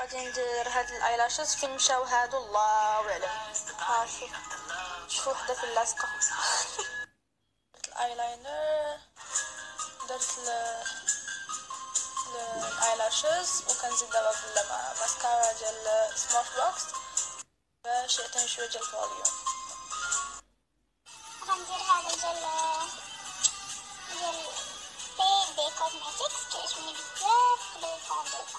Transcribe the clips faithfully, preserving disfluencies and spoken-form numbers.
غادي ندير هاد الايلاشز فين مشاو هادو الله اعلم. ها شوف شوف وحده في اللاصقه. الايلاينر درت ال الايلاشز وكنزيد دابا بالماسكارا ديال سمارت بوكس باش يعطيني شويه ديال الفوليوم. غندير هذا ديال ديال بي بي كوزماتيكس كيعجبني بزاف بالفونديسيون.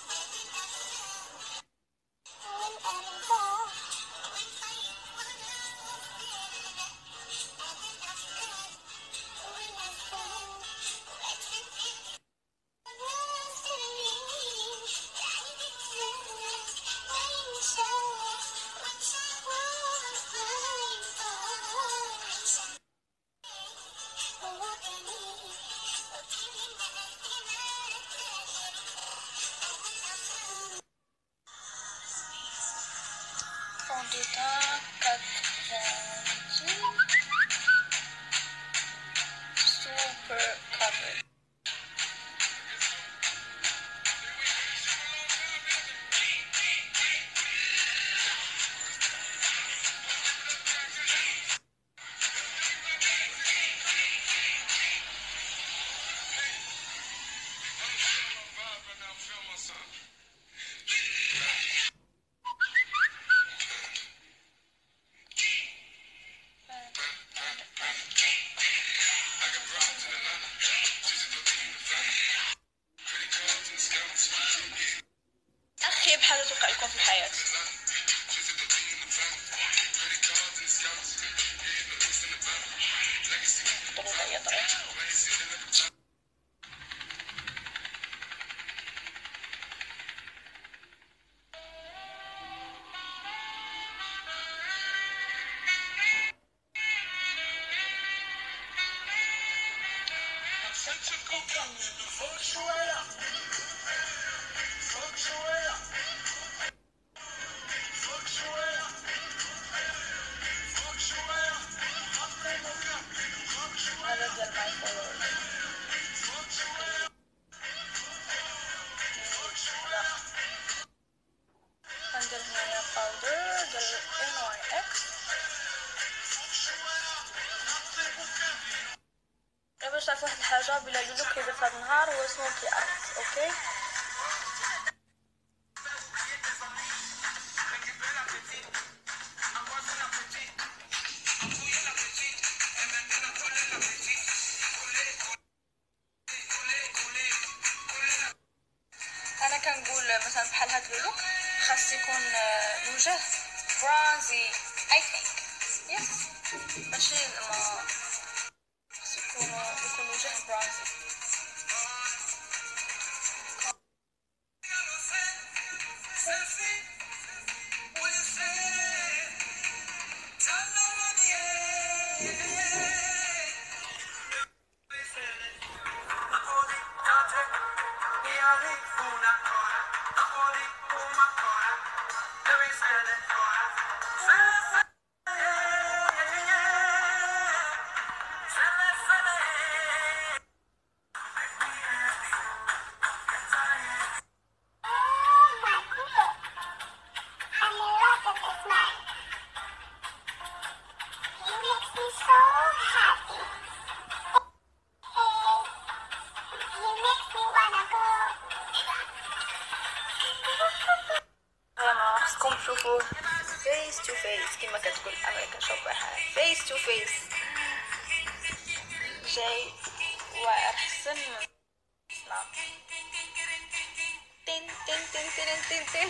fond de teint quatre-vingt-dix super coverage. أخيب حاجة توقع لكم في الحياة. طروطة يا طريق. هذا ديال ماي فولورز. غندير هنايا باودر ديال ان واي اكس. باش تعرف واحد الحاجه بلا لولو كيدير في هذا النهار هو سموكي ايس. اوكي انا كنقول مثلا بحال هاد اللوك خاص يكون الوجه برونزي اي ثينك يس ماشي زعما خاص يكون يكون الوجه برونزي. خاصكم تشوفوه فيس تو فيس كما كتقول امريكا شوفها فيس تو فيس جاي واعر حسن من سناب. تين تين تين تين تين تين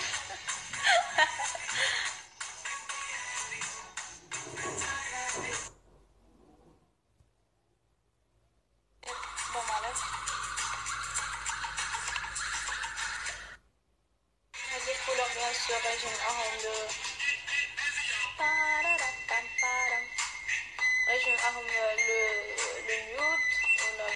هذه الكولور بيان سور غيجي معاهم لو غيجي معاهم لو لو نيود ولا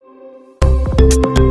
السلامة.